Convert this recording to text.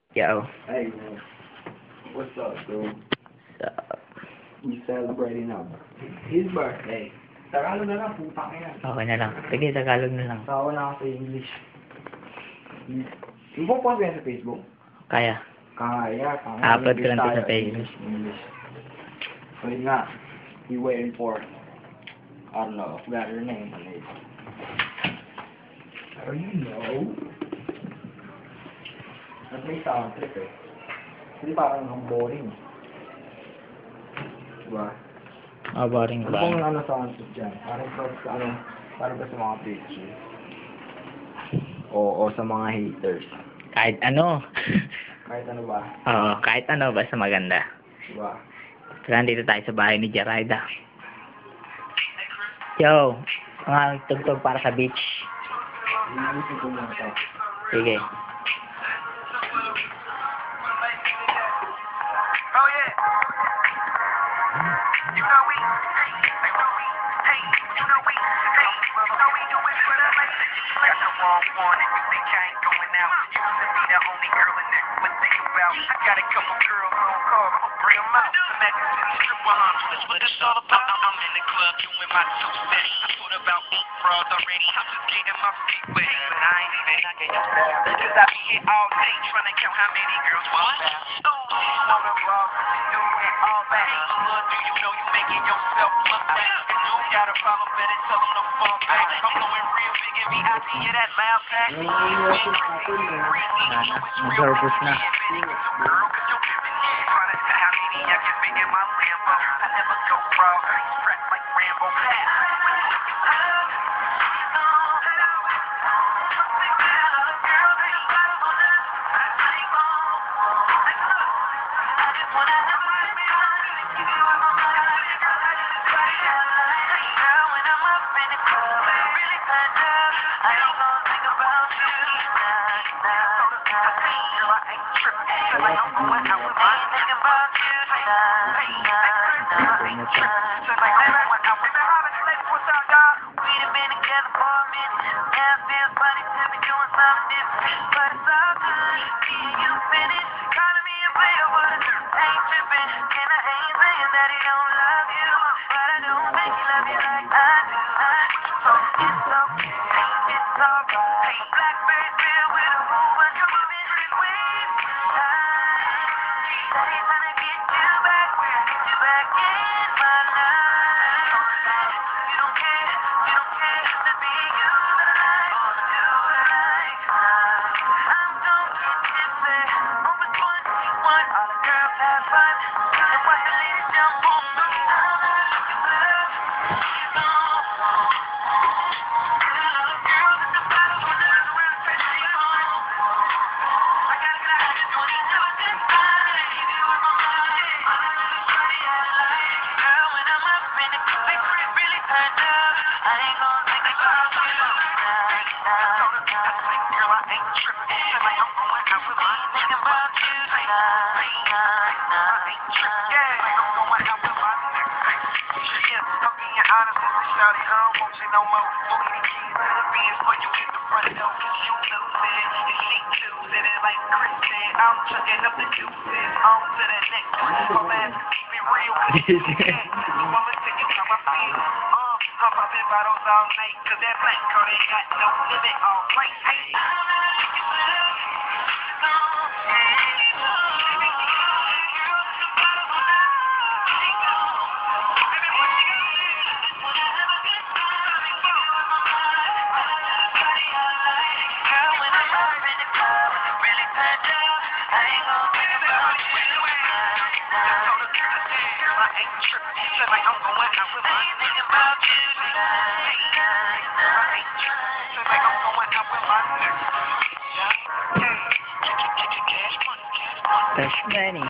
Yo. Hey man, what's up, dude? So, We celebrating his birthday. Tagalog na lang, putang ina. okay na lang. Sige, Tagalog na lang. Sawa na ako sa English. Yung post ba yan sa Facebook? Kaya. Kaya. Upload ko lang to sa Facebook. English. So yun nga, we waiting for, I don't know, I forgot her name. Oh, you know? At may sound trip eh. Hindi parang ang boring. Diba? Boring Ano ba? pong ano sound trip dyan? Parang ba sa mga picture? O sa mga haters? Kahit ano. Kahit ano ba? Oo, kahit ano, basta maganda. Diba? So, nandito tayo sa bahay ni Jarida. Yo, mga tugtog para sa beach. Iisip ko muna ito. Sige. Oh yeah. You know we, hey, you know we, hey, you know we, hey, you know we do it for the ladies. Got the wrong one and you think I ain't going out. You used to be the only girl in there would think about. I got a couple girls on call, I'ma bring them out. The Mexican stripper, that's what it's all about. I'm in the club doing my two cents. I put about 8 bras already. I'm just getting my feet wet, but I ain't even knocking your back. Cause I be here all day trying to count how many girls want that. Ooh, you wanna ball, you doing all that. Look, do you know you making yourself look bad? And you got a problem, better tell them to fall back. I'm going real big and VIP, yeah, that loud pack. Nervous na. Girl, cause you're giving me trying to see how many I can fit in my Lambo. I never go wrong, strapped like Rambo. I'm chucking up the juices, on to the next one. My last be real, cause you can't. I'ma take you how I feel. I'm popping bottles all night, cause that black card ain't got no limit, all right. Hey. Cash money.